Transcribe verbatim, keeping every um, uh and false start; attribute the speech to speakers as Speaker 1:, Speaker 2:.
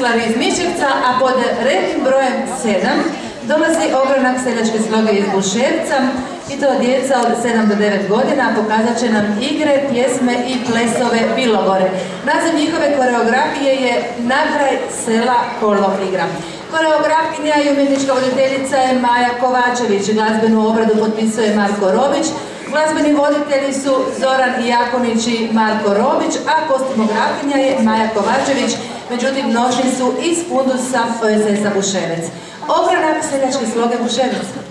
Speaker 1: Tomislav iz Miševca, a pod rednim brojem sedam dolazi ogranak seljačke sloge iz Buševca i to djeca od sedam do devet godina. Pokazat će nam igre, pjesme i plesove Bilogore. Naziv njihove koreografije je Na kraj sela kolo igra. Koreografkinja i umjetnička voditeljica je Maja Kovačević, glazbenu obradu potpisuje Marko Robić, glazbeni voditelji su Zoran Jakonić i Marko Robić, a kostumografkinja je Maja Kovačević, međutim nošni su iz fundusa O S S-a Buševec. Ogranak seljačke sloge Buševec.